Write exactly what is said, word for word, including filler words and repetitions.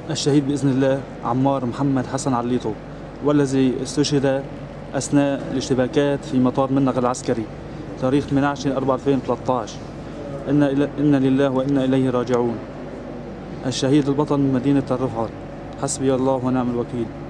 الشهيد بإذن الله عمار محمد حسن عليطو، والذي استشهد أثناء الاشتباكات في مطار منغ العسكري تاريخ ثمانية عشر أربعة ألفين وثلاثة عشر. إنا, إنا لله وإنا إليه راجعون. الشهيد البطل من مدينة الرفعت، حسبي الله ونعم الوكيل.